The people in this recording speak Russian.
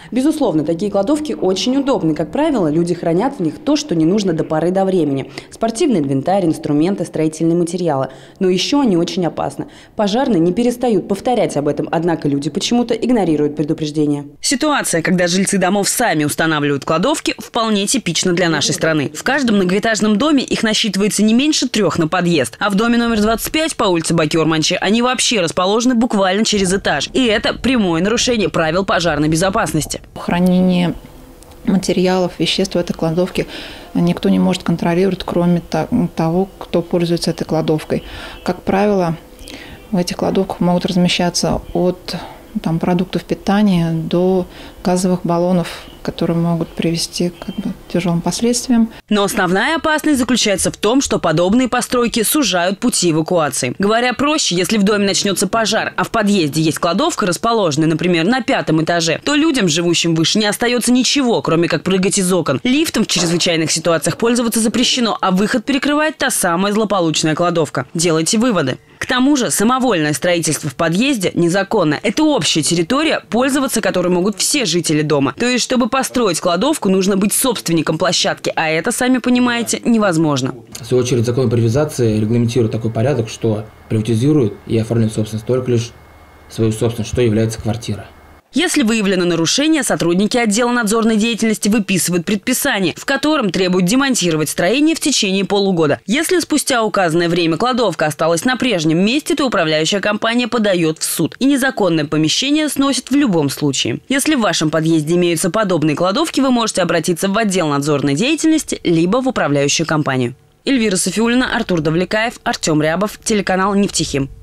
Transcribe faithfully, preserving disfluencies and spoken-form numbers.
Безусловно, такие кладовки очень удобны. Как правило, люди хранят в них то, что не нужно до поры до времени. Спортивный инвентарь, инструменты, строительные материалы. Но еще они очень опасны. Пожарные не перестают повторять об этом, однако люди почему-то игнорируют предупреждения. Ситуация, когда жильцы домов сами устанавливают кладовки, вполне типична для нашей страны. В каждом многоэтажном доме их насчитывается не меньше трех на подъезд. А в доме номер двадцать пять по улице Бакиор-Манче они вообще расположены буквально через этаж. И это прямое нарушение правил пожарной безопасности. Хранение материалов, веществ в этой кладовке никто не может контролировать, кроме того, кто пользуется этой кладовкой. Как правило, в этих кладовках могут размещаться от там, продуктов питания до газовых баллонов, которые могут привести как бы, к тяжелым последствиям. Но основная опасность заключается в том, что подобные постройки сужают пути эвакуации. Говоря проще, если в доме начнется пожар, а в подъезде есть кладовка, расположенная, например, на пятом этаже, то людям, живущим выше, не остается ничего, кроме как прыгать из окон. Лифтом в чрезвычайных ситуациях пользоваться запрещено, а выход перекрывает та самая злополучная кладовка. Делайте выводы. К тому же самовольное строительство в подъезде незаконно. Это общая территория, пользоваться которой могут все жители дома. То есть, чтобы построить кладовку, нужно быть собственником площадки, а это, сами понимаете, невозможно. В свою очередь, закон о приватизации регламентирует такой порядок, что приватизируют и оформляют собственность только лишь свою собственность, что является квартира. Если выявлено нарушение, сотрудники отдела надзорной деятельности выписывают предписание, в котором требуют демонтировать строение в течение полугода. Если спустя указанное время кладовка осталась на прежнем месте, то управляющая компания подает в суд. И незаконное помещение сносит в любом случае. Если в вашем подъезде имеются подобные кладовки, вы можете обратиться в отдел надзорной деятельности, либо в управляющую компанию. Эльвира Софиуллина, Артур Давлекаев, Артем Рябов, телеканал «Нефтехим».